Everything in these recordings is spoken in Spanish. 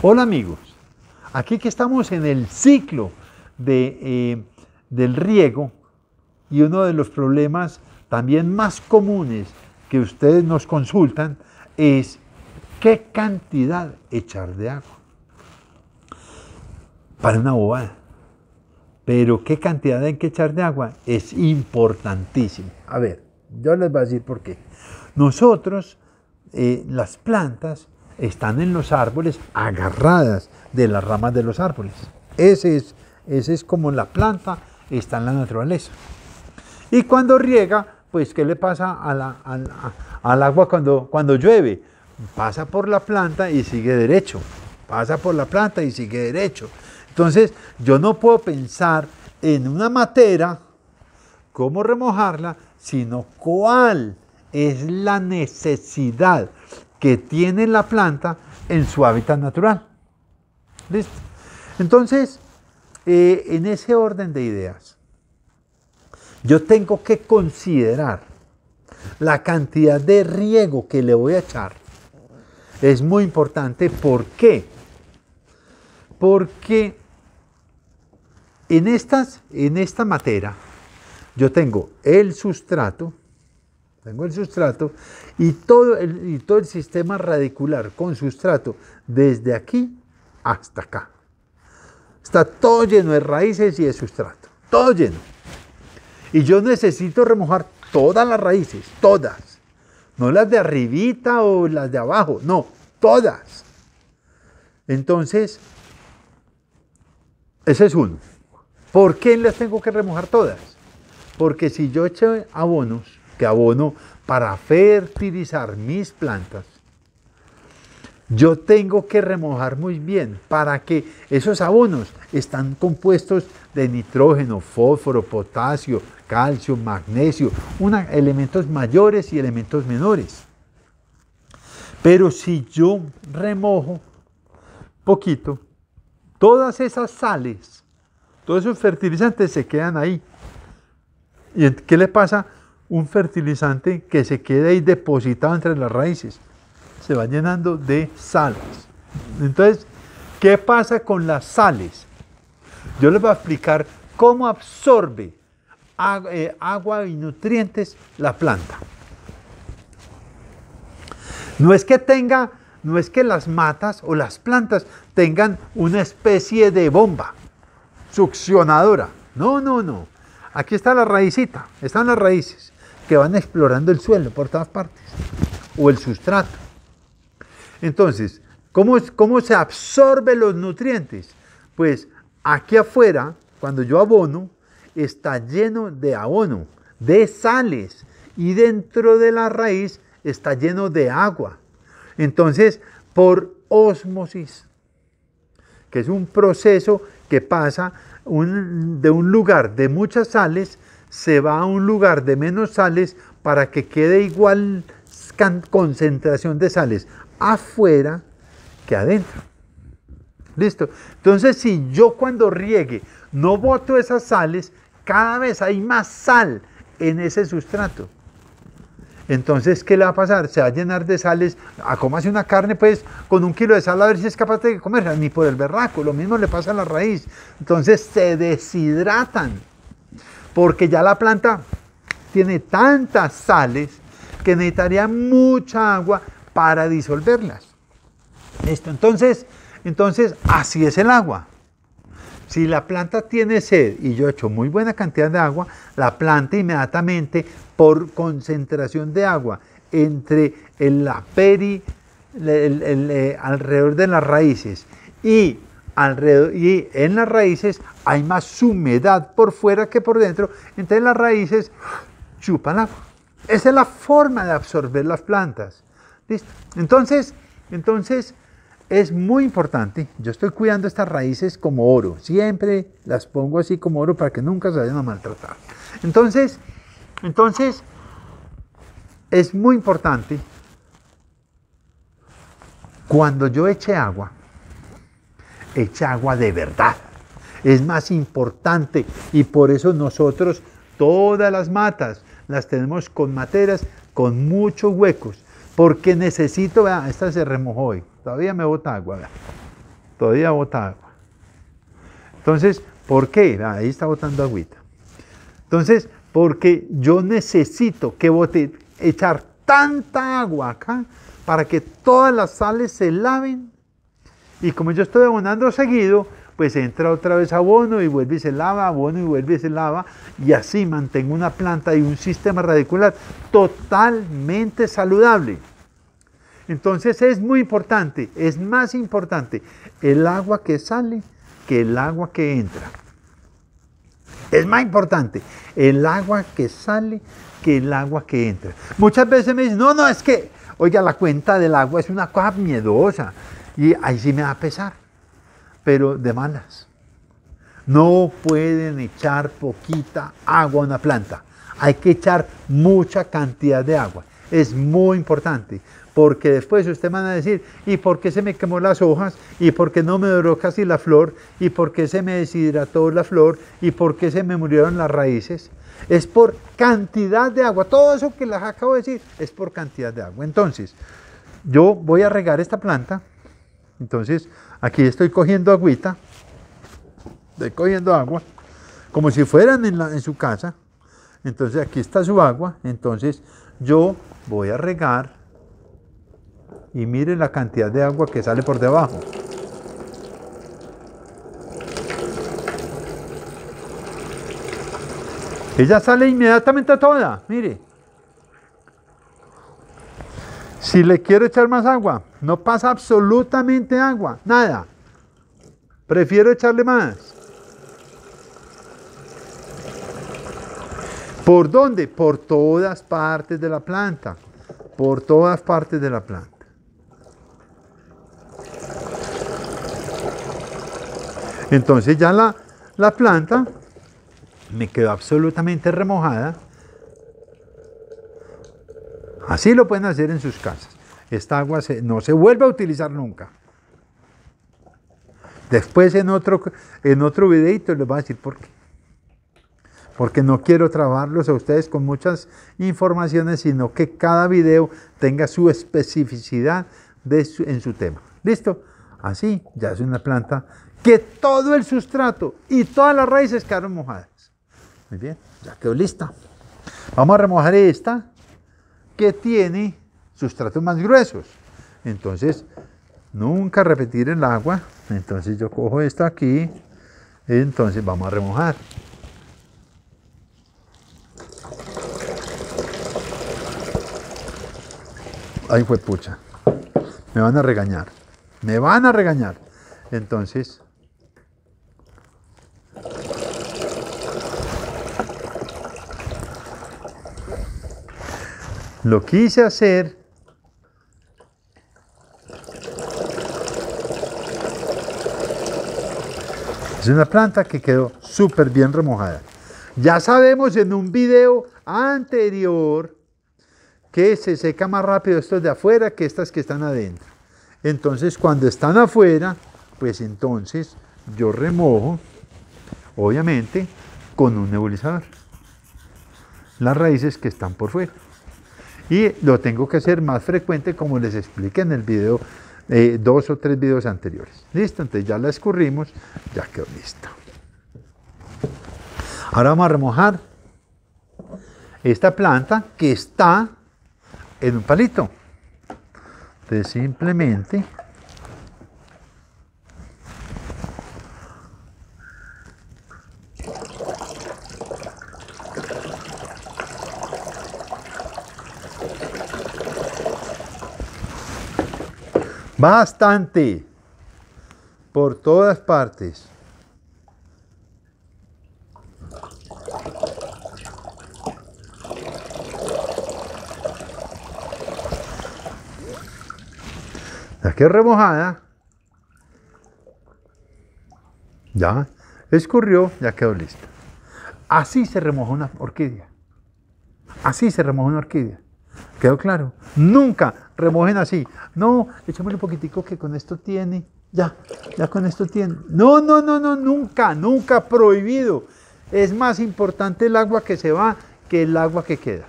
Hola amigos, aquí que estamos en el ciclo del riego y uno de los problemas también más comunes que ustedes nos consultan es qué cantidad echar de agua. Para una bobada, pero qué cantidad hay que echar de agua es importantísimo. A ver, yo les voy a decir por qué. Nosotros, las plantas están en los árboles agarradas de las ramas de los árboles. Ese es como la planta está en la naturaleza. Y cuando riega, pues ¿qué le pasa al agua cuando llueve? Pasa por la planta y sigue derecho. Pasa por la planta y sigue derecho. Entonces, yo no puedo pensar en una matera, cómo remojarla, sino cuál es la necesidad que tiene la planta en su hábitat natural. ¿Listo? Entonces, en ese orden de ideas, yo tengo que considerar la cantidad de riego que le voy a echar. Es muy importante. ¿Por qué? Porque en esta matera yo tengo el sustrato, y todo el sistema radicular con sustrato desde aquí hasta acá. Está todo lleno de raíces y de sustrato, todo lleno. Y yo necesito remojar todas las raíces, todas. No las de arribita o las de abajo, no, todas. Entonces, ese es uno. ¿Por qué las tengo que remojar todas? Porque si yo echo abonos, que abono para fertilizar mis plantas, yo tengo que remojar muy bien para que esos abonos están compuestos de nitrógeno, fósforo, potasio, calcio, magnesio, elementos mayores y elementos menores. Pero si yo remojo poquito, todas esas sales, todos esos fertilizantes se quedan ahí. ¿Y qué le pasa? Un fertilizante que se queda ahí depositado entre las raíces, se va llenando de sales. Entonces, ¿qué pasa con las sales? Yo les voy a explicar cómo absorbe agua y nutrientes la planta. No es que las matas o las plantas tengan una especie de bomba succionadora. No. Aquí está la raicita, están las raíces que van explorando el suelo por todas partes, o el sustrato. Entonces, ¿cómo se absorben los nutrientes? Pues aquí afuera, cuando yo abono, está lleno de abono, de sales, y dentro de la raíz está lleno de agua. Entonces, por ósmosis, que es un proceso que pasa de un lugar de muchas sales, se va a un lugar de menos sales para que quede igual concentración de sales afuera que adentro. ¿Listo? Entonces, si yo cuando riegue no boto esas sales, cada vez hay más sal en ese sustrato. Entonces, ¿qué le va a pasar? Se va a llenar de sales. Cómase una carne, pues, con 1 kilo de sal, a ver si es capaz de comerla, ni por el berraco. Lo mismo le pasa a la raíz. Entonces, se deshidratan, porque ya la planta tiene tantas sales que necesitaría mucha agua para disolverlas. ¿Listo? Entonces, así es el agua. Si la planta tiene sed y yo echo muy buena cantidad de agua, la planta inmediatamente, por concentración de agua entre alrededor de las raíces y en las raíces hay más humedad por fuera que por dentro, entonces las raíces chupan agua. Esa es la forma de absorber las plantas. ¿Listo? Entonces, es muy importante. Yo estoy cuidando estas raíces como oro. Siempre las pongo así como oro para que nunca se vayan a maltratar. Entonces, es muy importante cuando yo eche agua de verdad. Es más importante, y por eso nosotros todas las matas las tenemos con materas con muchos huecos, porque necesito, vea, esta se remojó hoy, todavía me bota agua, vea. todavía bota agua. Entonces, ¿por qué? Ahí está botando agüita. Entonces, porque yo necesito que echar tanta agua acá para que todas las sales se laven. Y como yo estoy abonando seguido, pues entra otra vez abono y vuelve y se lava, abono y vuelve y se lava. Y así mantengo una planta y un sistema radicular totalmente saludable. Entonces es muy importante, es más importante el agua que sale que el agua que entra. Es más importante el agua que sale que el agua que entra. Muchas veces me dicen, no, es que, oiga, la cuenta del agua es una cosa miedosa. Y ahí sí me va a pesar, pero de malas. No pueden echar poquita agua a una planta. Hay que echar mucha cantidad de agua. Es muy importante, porque después ustedes van a decir, ¿y por qué se me quemó las hojas? ¿Y por qué no me duró casi la flor? ¿Y por qué se me deshidrató la flor? ¿Y por qué se me murieron las raíces? Es por cantidad de agua. Todo eso que les acabo de decir es por cantidad de agua. Entonces, yo voy a regar esta planta. Entonces, aquí estoy cogiendo agüita. Estoy cogiendo agua, como si fueran en su casa. Entonces, aquí está su agua. Entonces, yo voy a regar. Y miren la cantidad de agua que sale por debajo. Ella sale inmediatamente toda, mire. Si le quiero echar más agua, no pasa absolutamente agua, nada. Prefiero echarle más. ¿Por dónde? Por todas partes de la planta. Por todas partes de la planta. Entonces ya la planta me quedó absolutamente remojada. Así lo pueden hacer en sus casas. Esta agua no se vuelve a utilizar nunca. Después en otro videito les voy a decir por qué. Porque no quiero trabajarlos a ustedes con muchas informaciones, sino que cada video tenga su especificidad en su tema. ¿Listo? Así ya es una planta que todo el sustrato y todas las raíces quedaron mojadas. Muy bien, ya quedó lista. Vamos a remojar esta que tiene sustratos más gruesos. Entonces, nunca repetir el agua. Entonces yo cojo esta aquí. Entonces vamos a remojar. Ay, fue pucha. Me van a regañar. Me van a regañar. Entonces, lo quise hacer es una planta que quedó súper bien remojada. Ya sabemos en un video anterior que se seca más rápido estos de afuera que estas que están adentro. Entonces, cuando están afuera, pues entonces yo remojo, obviamente, con un nebulizador las raíces que están por fuera. Y lo tengo que hacer más frecuente, como les expliqué en el video, 2 o 3 videos anteriores. Listo, entonces ya la escurrimos, ya quedó lista. Ahora vamos a remojar esta planta que está en un palito. Entonces simplemente bastante por todas partes. Ya que remojada, ya escurrió, ya quedó lista. Así se remoja una orquídea. Así se remoja una orquídea. ¿Quedó claro? Nunca remojen así. No, echémosle un poquitico que con esto tiene. Ya con esto tiene. No, nunca prohibido. Es más importante el agua que se va que el agua que queda.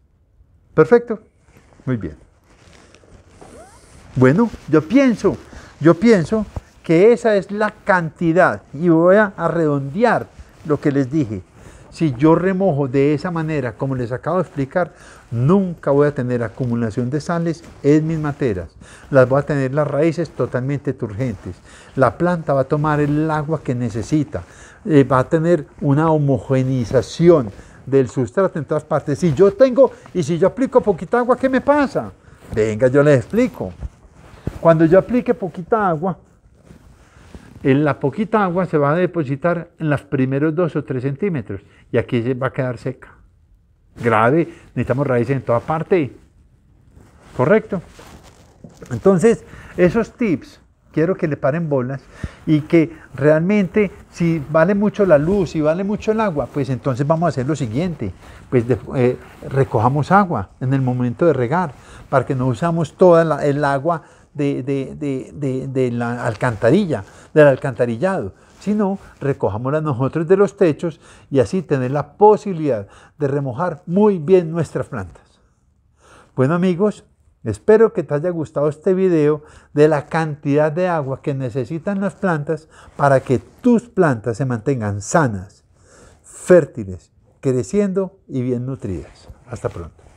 Perfecto. Muy bien. Bueno, yo pienso Yo pienso que esa es la cantidad y voy a redondear lo que les dije. Si yo remojo de esa manera, como les acabo de explicar, nunca voy a tener acumulación de sales en mis materas. Las voy a tener las raíces totalmente turgentes. La planta va a tomar el agua que necesita. Va a tener una homogeneización del sustrato en todas partes. Si yo aplico poquita agua, ¿qué me pasa? Venga, yo les explico. Cuando yo aplique poquita agua, la poquita agua se va a depositar en los primeros 2 o 3 centímetros y aquí se va a quedar seca. Grave, necesitamos raíces en toda parte. ¿Correcto? Entonces, esos tips quiero que le paren bolas y que realmente si vale mucho la luz, si vale mucho el agua, pues entonces vamos a hacer lo siguiente, pues recojamos agua en el momento de regar para que no usamos toda el agua de la alcantarilla, del alcantarillado, sino recojámosla nosotros de los techos y así tener la posibilidad de remojar muy bien nuestras plantas. Bueno amigos, espero que te haya gustado este video de la cantidad de agua que necesitan las plantas para que tus plantas se mantengan sanas, fértiles, creciendo y bien nutridas. Hasta pronto.